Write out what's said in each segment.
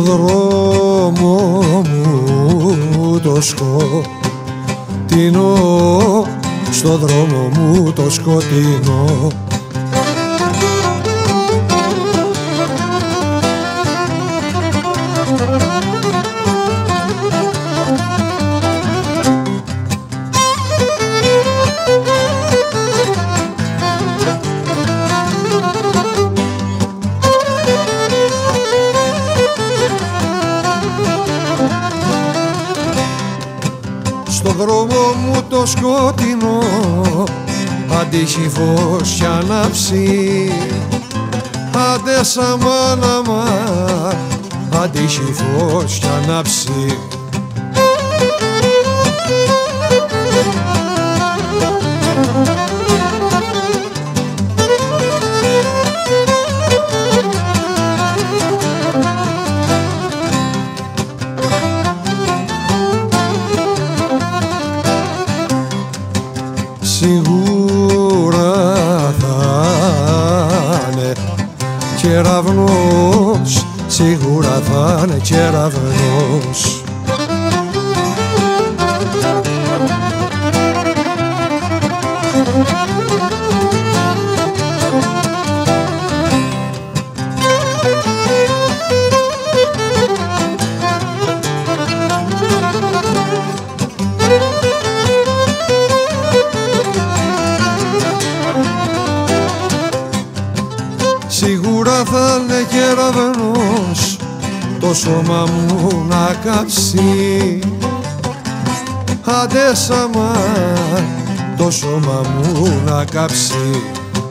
δρόμο μου το σκοτεινό, στο δρόμο μου το σκοτεινό. Στο δρόμο μου το σκοτεινό αντίχει φως κι ανάψει, άντε σαμάναμα αντίχει φως κι ανάψει. Σίγουρα θα είναι κεραυνός, σίγουρα θα είναι κεραυνός. Σίγουρα θα είναι κεραυνός το σώμα μου να κάψει, άντε σαμά το σώμα μου να κάψει.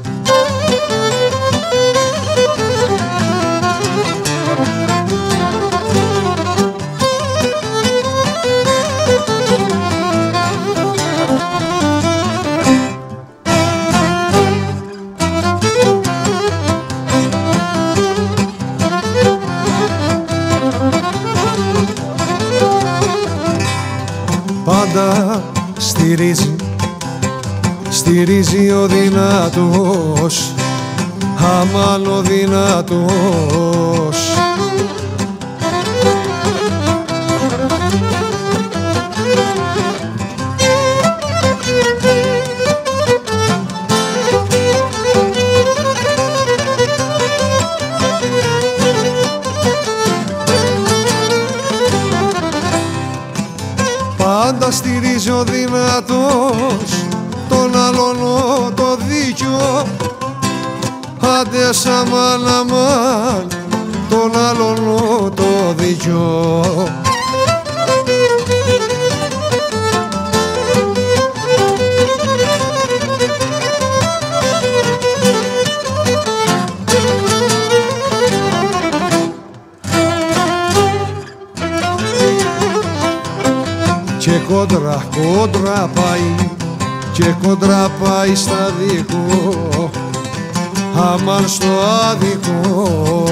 Πάντα στηρίζει ο δυνατός, αμάν ο δυνατός. Πάντα στηρίζει ο δυνατός τον άλλον το δίκιο, άντε σαμάν αμάν τον άλλον το δίκιο. Και κόντρα πάει, και κόντρα πάει στα δικό, αμάν στο άδικο.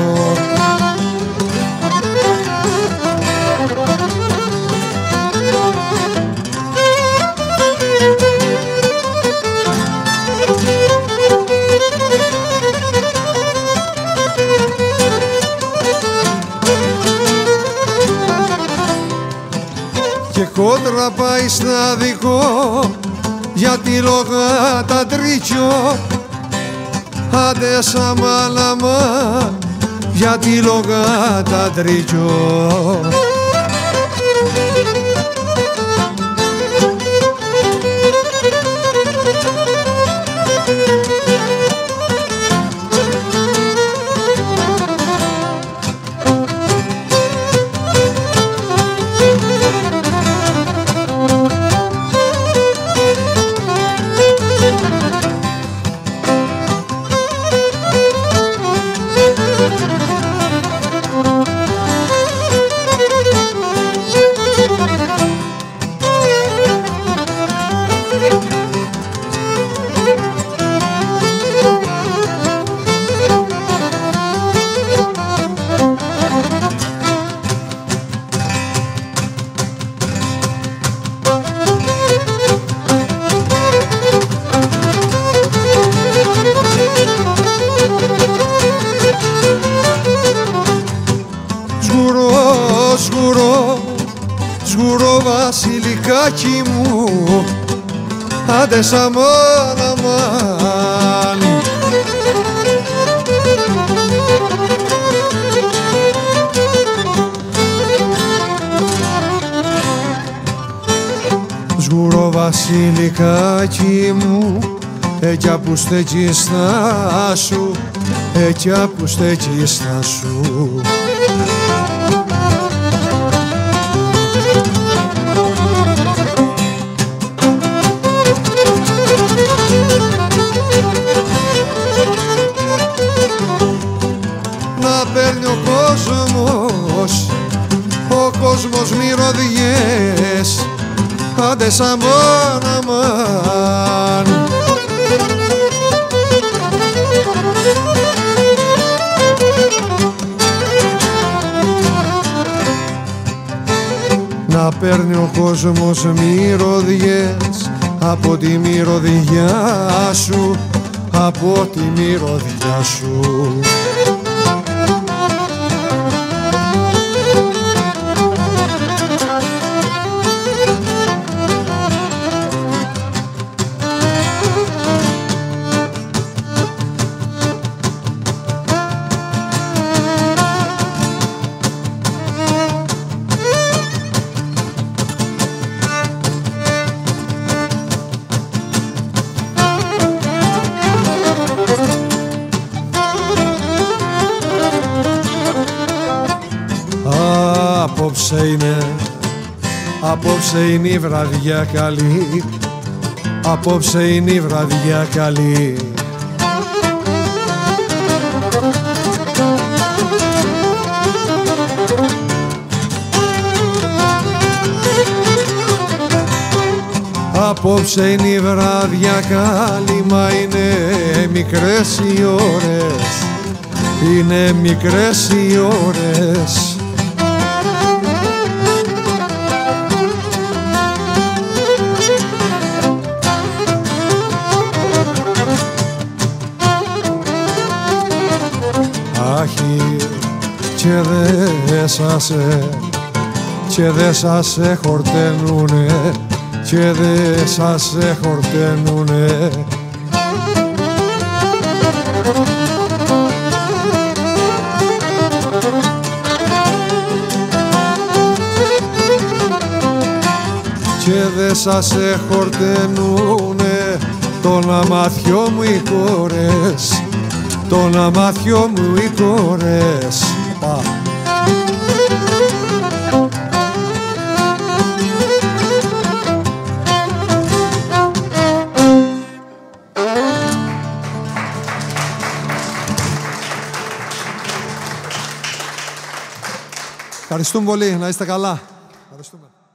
Και κόντρα πάει στα δικό, γιατί λόγα τα τρίκιο, άντε σαμάν αμάν, γιατί λόγα τα τρίκιο. Σγουρό βασιλικάκι μου, άντε σαμάν αμάν. Σγουρό βασιλικάκι μου, κι απ' στέκεις να σου, κι απ' στέκεις να σου. Να παίρνει ο κόσμος μυρωδιές, άντε σαμάν αμάν. Να παίρνει ο κόσμος μυρωδιές από τη μυρωδιά σου, από τη μυρωδιά σου. Απόψε είναι η βραδιά καλή, απόψε είναι η βραδιά καλή. Απόψε είναι η βραδιά καλή, μα είναι μικρές οι ώρες, είναι μικρές οι ώρες. Άχι, και δε σας χορταίνουνε, και δε σας χορταίνουνε. Και δε σας χορταίνουνε τον αμάθιο μου οι κόρες, τον αμάθιο μου οι κόρες. Ευχαριστούμε πολύ, να είστε καλά. Ευχαριστούμε.